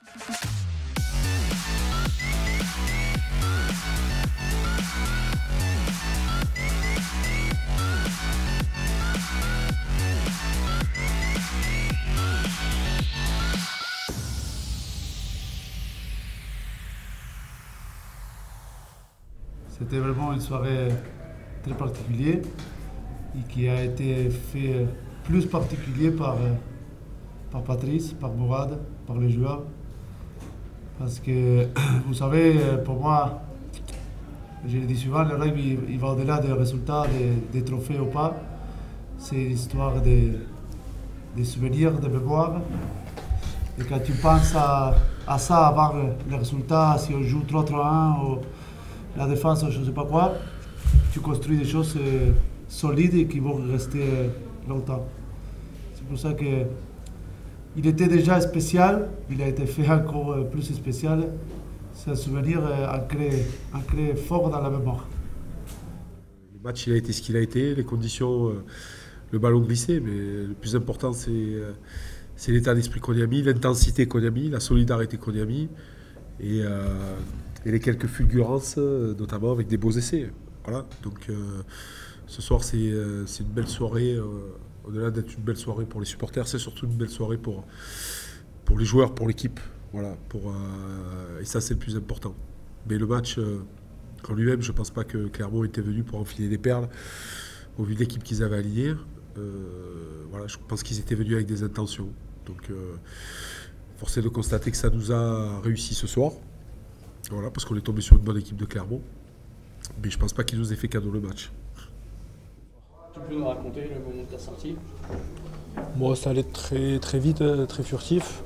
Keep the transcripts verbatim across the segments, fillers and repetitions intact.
C'était vraiment une soirée très particulière et qui a été fait plus particulier par, par Patrice, par Mourad, par les joueurs. Parce que, vous savez, pour moi, je le dis souvent, le rugby il va au-delà des résultats, des, des trophées ou pas. C'est l'histoire des, des souvenirs, des mémoires. Et quand tu penses à, à ça avant le résultat, si on joue trois trois un ou la défense ou je ne sais pas quoi, tu construis des choses euh, solides et qui vont rester euh, longtemps. C'est pour ça qu'il était déjà spécial, il a été fait encore euh, plus spécial. C'est un souvenir euh, ancré, ancré fort dans la mémoire. Le match il a été ce qu'il a été, les conditions, euh, le ballon glissé, mais le plus important c'est euh, c'est l'état d'esprit qu'on y a mis, l'intensité qu'on y a mis, la solidarité qu'on y a mis et, euh, et les quelques fulgurances, notamment avec des beaux essais. Voilà. Donc euh, ce soir c'est euh, c'est une belle soirée, euh, au-delà d'être une belle soirée pour les supporters, c'est surtout une belle soirée pour, pour les joueurs, pour l'équipe. Voilà, pour, euh, et ça c'est le plus important. Mais le match euh, en lui-même, je ne pense pas que Clermont était venu pour enfiler des perles au vu de l'équipe qu'ils avaient alignée. Euh, voilà, je pense qu'ils étaient venus avec des intentions. Donc, euh, force est de constater que ça nous a réussi ce soir. Voilà, parce qu'on est tombé sur une bonne équipe de Clermont. Mais je ne pense pas qu'ils nous aient fait cadeau le match. Tu peux nous raconter le moment de ta sortie? Bon, ça allait très, très vite, très furtif.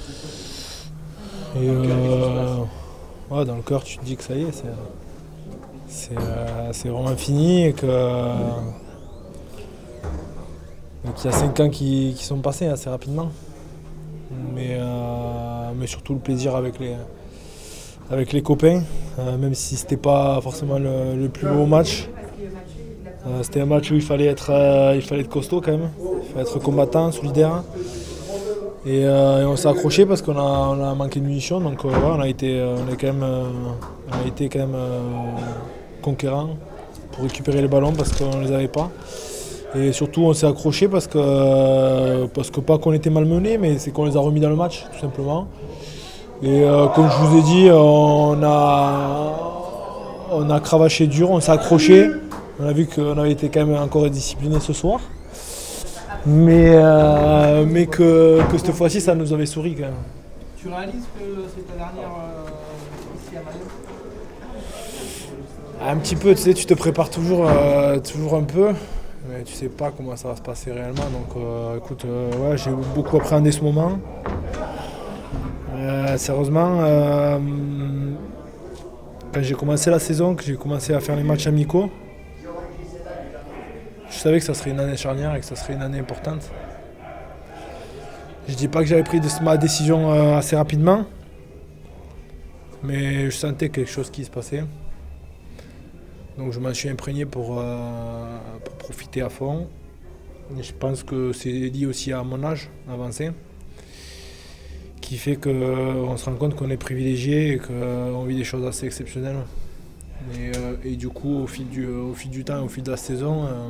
Et euh, ouais, dans le cœur, tu te dis que ça y est, c'est euh, vraiment fini et que euh, qu'il y a cinq ans qui, qui sont passés assez rapidement. Mais, euh, mais surtout le plaisir avec les, avec les copains, euh, même si c'était pas forcément le, le plus beau match. Euh, c'était un match où il fallait être, euh, il fallait être costaud quand même, il fallait être combattant, solidaire. Et, euh, et on s'est accroché parce qu'on a, on a manqué de munitions, donc euh, ouais, on a été, on est quand même, euh, on a été quand même euh, conquérants pour récupérer les ballons parce qu'on ne les avait pas. Et surtout on s'est accroché parce que, euh, parce que pas qu'on était malmenés, mais c'est qu'on les a remis dans le match tout simplement. Et euh, comme je vous ai dit, on a, on a cravaché dur, on s'est accroché. On a vu qu'on avait été quand même encore disciplinés ce soir. Mais, euh, mais que, que cette fois-ci, ça nous avait souri quand même. Tu réalises que c'est ta dernière euh, ici à Mayenne? Un petit peu, tu sais, tu te prépares toujours, euh, toujours un peu, mais tu sais pas comment ça va se passer réellement. Donc euh, écoute, euh, ouais, j'ai beaucoup appréhendé ce moment. Euh, sérieusement, euh, quand j'ai commencé la saison, que j'ai commencé à faire les matchs amicaux, je savais que ça serait une année charnière et que ça serait une année importante. Je ne dis pas que j'avais pris ma décision assez rapidement, mais je sentais quelque chose qui se passait. Donc je m'en suis imprégné pour, euh, pour profiter à fond. Et je pense que c'est lié aussi à mon âge avancé, qui fait qu'on se rend compte qu'on est privilégié et qu'on vit des choses assez exceptionnelles. Et, euh, et du coup, au fil du, au fil du temps, au fil de la saison, euh,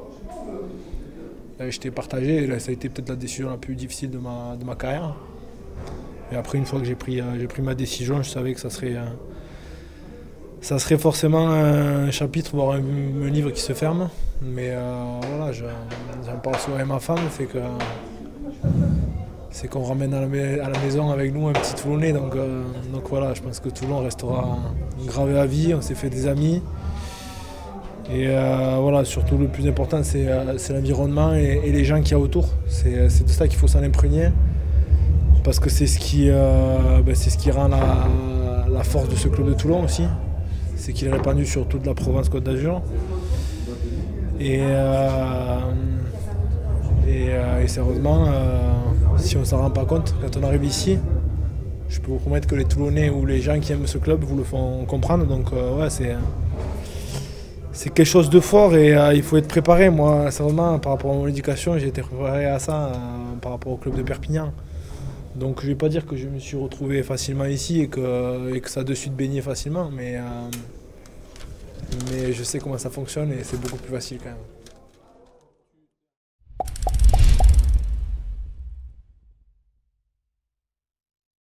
j'étais partagé. Et là, ça a été peut-être la décision la plus difficile de ma, de ma carrière. Et après, une fois que j'ai pris, euh, j'ai pris ma décision, je savais que ça serait, euh, ça serait forcément un chapitre, voire un, un livre qui se ferme. Mais euh, voilà, j'en parle souvent avec ma femme, c'est que c'est qu'on ramène à la, à la maison avec nous un petit Toulonnais. Donc, euh, donc voilà, je pense que Toulon restera gravé à vie. On s'est fait des amis. Et euh, voilà, surtout le plus important, c'est euh, l'environnement et, et les gens qu'il y a autour. C'est de ça qu'il faut s'en imprégner. Parce que c'est ce, euh, ben, ce qui rend la, la force de ce club de Toulon aussi. C'est qu'il est répandu sur toute la Provence-Côte d'Azur. Et, euh, et, euh, et sérieusement, euh, si on ne s'en rend pas compte, quand on arrive ici, je peux vous promettre que les Toulonnais ou les gens qui aiment ce club vous le font comprendre. Donc euh, ouais, c'est c'est quelque chose de fort et euh, il faut être préparé. Moi, sérieusement, par rapport à mon éducation, j'ai été préparé à ça euh, par rapport au club de Perpignan. Donc je ne vais pas dire que je me suis retrouvé facilement ici et que, et que ça a de suite baigné facilement, mais, euh, mais je sais comment ça fonctionne et c'est beaucoup plus facile quand même.